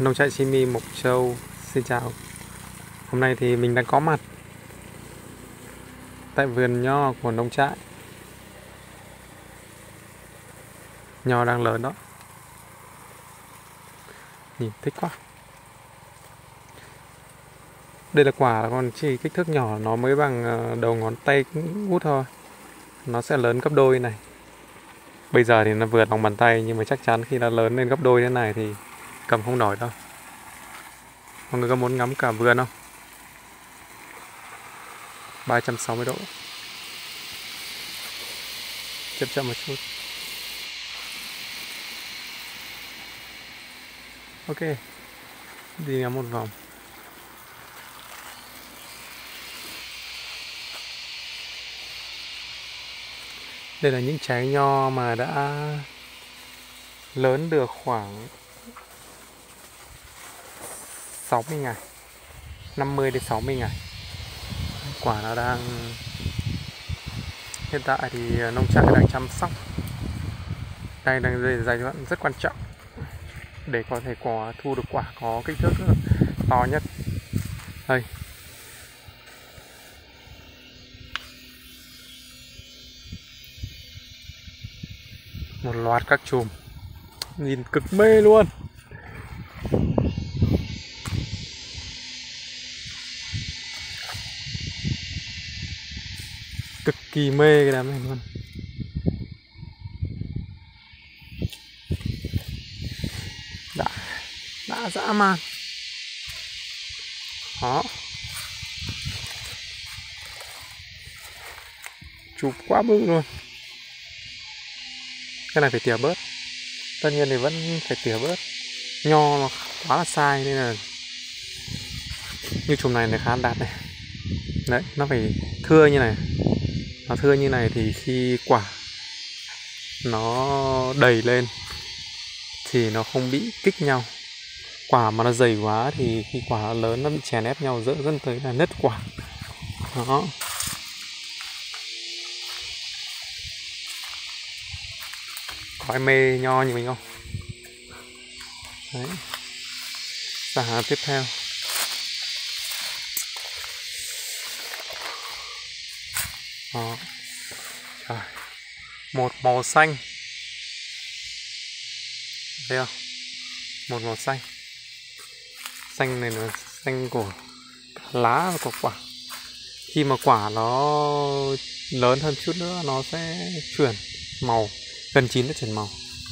Nông trại Chimi Mộc Châu xin chào. Hôm nay thì mình đang có mặt tại vườn nho của nông trại. Nho đang lớn đó, nhìn thích quá. Đây là quả, còn chỉ kích thước nhỏ, nó mới bằng đầu ngón tay út thôi. Nó sẽ lớn gấp đôi này. Bây giờ thì nó vừa lòng bàn tay, nhưng mà chắc chắn khi nó lớn lên gấp đôi thế này thì cầm không nổi đâu. Mọi người có muốn ngắm cả vườn không? 360 độ. Chậm chậm một chút. Ok, đi ngắm một vòng. Đây là những trái nho mà đã lớn được khoảng 60 ngày, 50 đến 60 ngày. Quả nó đang, hiện tại thì nông trại đang chăm sóc. Đây đang giai đoạn rất quan trọng để có thể thu được quả có kích thước to nhất. Đây, một loạt các chùm, nhìn cực mê luôn. Cực kỳ mê cái đám này luôn. Đã dã man. Đó, chụp quá bự luôn. Cái này phải tỉa bớt, tất nhiên thì vẫn phải tỉa bớt. Nho nó quá là sai nên là như chùm này khá đạt này. Đấy, nó phải thưa như này. Nó thưa như này thì khi quả nó đầy lên thì nó không bị kích nhau. Quả mà nó dày quá thì khi quả nó lớn nó bị chèn ép nhau, dẫn tới là nứt quả. Đó. Có ai mê nho như mình không? Đấy. Sang hàng tiếp theo. Đó. Trời. Một màu xanh. Thấy không? Một màu xanh. Xanh này là xanh của lá và của quả. Khi mà quả nó lớn hơn chút nữa nó sẽ chuyển màu, gần chín nó chuyển màu.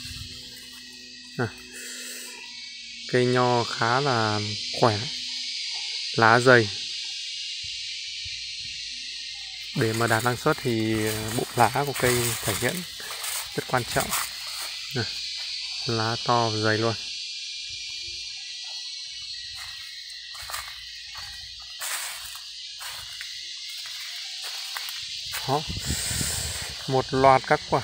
Cây nho khá là khỏe, lá dày. Để mà đạt năng suất thì bộ lá của cây thể hiện rất quan trọng. Lá to và dày luôn. Đó. Một loạt các quả.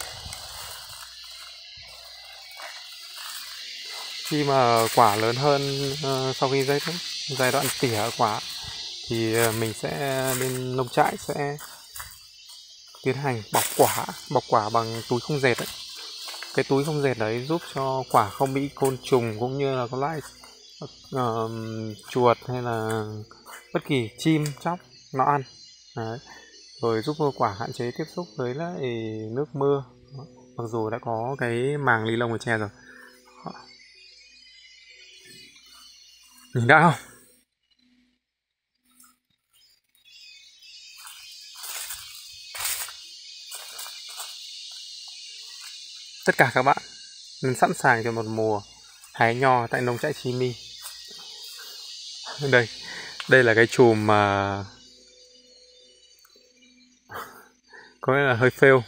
Khi mà quả lớn hơn, sau khi giai đoạn tỉa quả thì mình sẽ bên nông trại sẽ tiến hành bọc quả bằng túi không dệt ấy. Cái túi không dệt đấy giúp cho quả không bị côn trùng cũng như là các loại chuột hay là bất kỳ chim chóc nó ăn. Đấy. Rồi giúp quả hạn chế tiếp xúc với lại nước mưa. Mặc dù đã có cái màng ni lông ở che rồi. Nhìn đã không? Tất cả các bạn nên sẵn sàng cho một mùa hái nho tại nông trại Chimi. Đây là cái chùm mà có lẽ là hơi fail,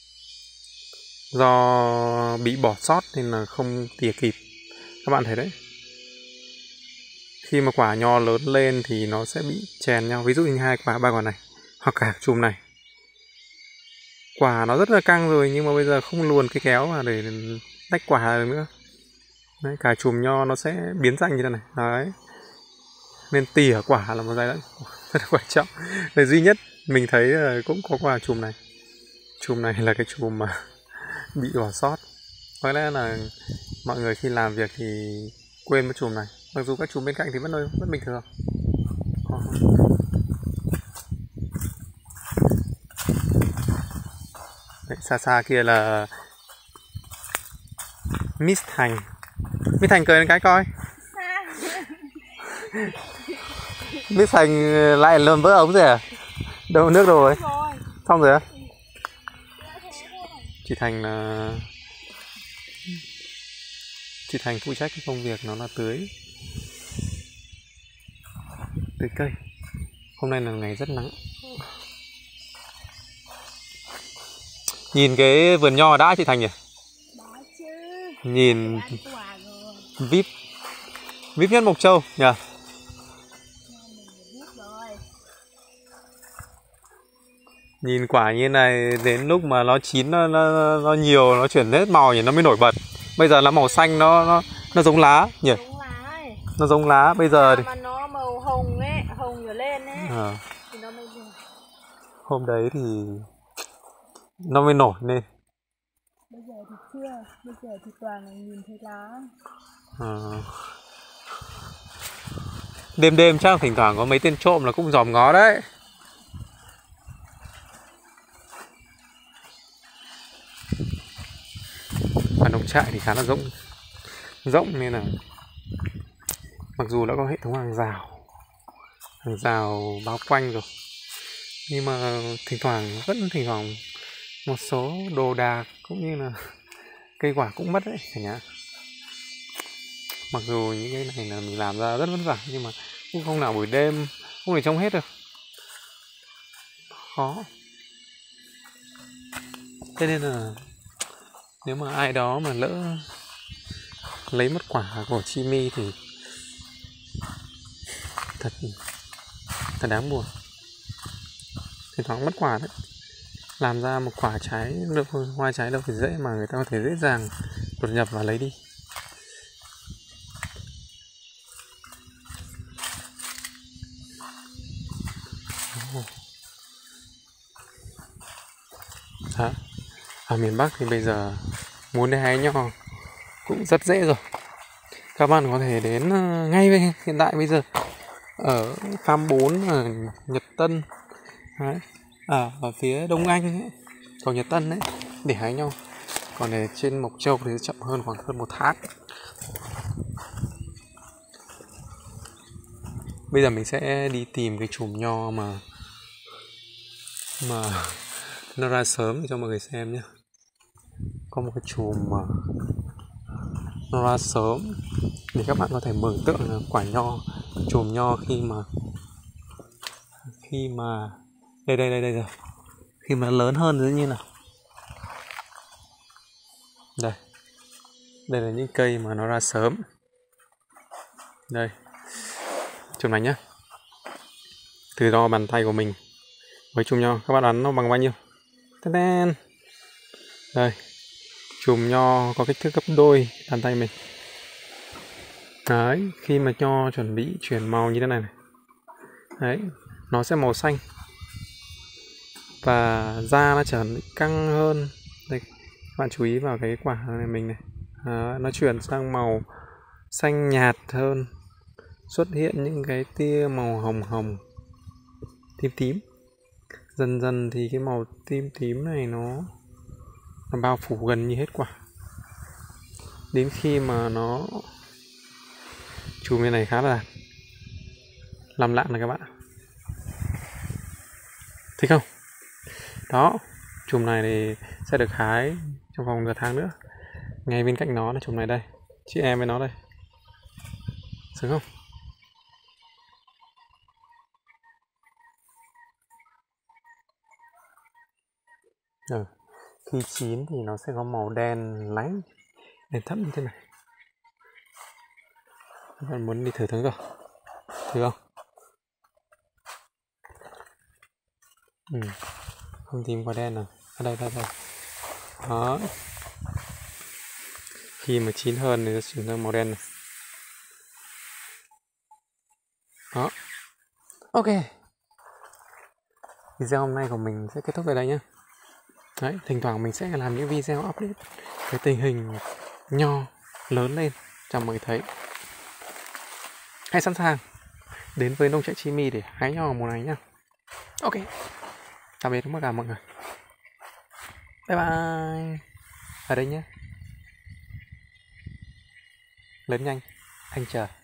do bị bỏ sót nên là không tỉa kịp. Các bạn thấy đấy, khi mà quả nho lớn lên thì nó sẽ bị chèn nhau. Ví dụ như 2 quả, 3 quả này, hoặc cả chùm này, quả nó rất là căng rồi nhưng mà bây giờ không luồn cái kéo vào để tách quả được nữa. Đấy, cả chùm nho nó sẽ biến dạng như thế này. Đấy, nên tỉa quả là một giai đoạn rất là quan trọng. Để duy nhất mình thấy là cũng có quả chùm này. Chùm này là cái chùm mà bị bỏ sót. Có lẽ là mọi người khi làm việc thì quên mất chùm này. Mặc dù các chùm bên cạnh thì vẫn bình thường. Đấy, xa xa kia là Miss Thành. Miss Thành cười lên cái coi. Miss Thành lại lồn vỡ ống rồi à? Đâu nước rồi? Xong rồi á? Chị Thành phụ trách cái công việc nó là tưới cây. Hôm nay là ngày rất nắng. Nhìn cái vườn nho đã chị Thành nhỉ? Nhìn vip nhất Mộc Châu nhỉ? Nhìn quả như này đến lúc mà nó chín nó nhiều, nó chuyển hết màu nhỉ, nó mới nổi bật. Bây giờ là màu xanh nó giống lá nhỉ? Nó giống lá bây giờ thì mà nó màu hồng ấy, hồng trở lên ấy. Thì nó mới được. Hôm đấy thì nó mới nổi lên. Bây giờ thì chưa, bây giờ thì toàn là nhìn thấy lá. Đêm chắc thỉnh thoảng có mấy tên trộm là cũng dòm ngó đấy. Và nông trại thì khá là rộng nên là mặc dù đã có hệ thống hàng rào bao quanh rồi, nhưng mà thỉnh thoảng một số đồ đạc cũng như là cây quả cũng mất đấy cả nhà. Mặc dù những cái này là mình làm ra rất vất vả nhưng mà cũng không nào buổi đêm không thể trông hết được, khó. Thế nên là nếu mà ai đó mà lỡ lấy mất quả của Chimi thì thật đáng buồn. Thỉnh thoảng mất quả đấy, làm ra một quả trái được, hoa trái đâu phải dễ mà người ta có thể dễ dàng đột nhập và lấy đi. Ở miền Bắc thì bây giờ muốn đi hái nho cũng rất dễ rồi. Các bạn có thể đến ngay hiện tại bây giờ ở Farm 4 ở Nhật Tân đấy, ở phía Đông Anh ấy, cầu Nhật Tân đấy, để hái nho. Còn ở trên Mộc Châu thì chậm hơn khoảng hơn 1 tháng. Bây giờ mình sẽ đi tìm cái chùm nho mà nó ra sớm để cho mọi người xem nhé. Có một cái chùm mà nó ra sớm để các bạn có thể mường tượng là quả nho, chùm nho khi mà đây rồi, khi mà lớn hơn dĩ nhiên là đây là những cây mà nó ra sớm. Đây chùm này nhá, từ đo bàn tay của mình với chùm nho các bạn đoán nó bằng bao nhiêu? Đây, chùm nho có kích thước gấp đôi bàn tay mình. Đấy, khi mà nho chuẩn bị chuyển màu như thế này, đấy, nó sẽ màu xanh và da nó trở nên căng hơn. Đây, các bạn chú ý vào cái quả này mình này. Nó chuyển sang màu xanh nhạt hơn, xuất hiện những cái tia màu hồng tím. Dần dần thì cái màu tím này nó bao phủ gần như hết quả, đến khi mà nó chùm như này khá là làm lạ này các bạn thích không? Đó, chùm này thì sẽ được hái trong vòng nửa tháng nữa. Ngay bên cạnh nó là chùm này đây, chị em với nó đây, sướng không? Khi chín thì nó sẽ có màu đen láy, đen thẫm như thế này. Các bạn muốn đi thử không? Không tìm quả đen nào. Ở đây. Đó. Khi mà chín hơn thì nó chuyển sang màu đen này. Đó. Ok. Video hôm nay của mình sẽ kết thúc tại đây nhé. Đấy, thỉnh thoảng mình sẽ làm những video update cái tình hình nho lớn lên cho mọi người thấy. hãy sẵn sàng đến với nông trại Chimi để hái nho mùa này nhá. Ok, tạm biệt tất cả mọi người, bye bye. Ở đây nhé, lớn nhanh, anh chờ.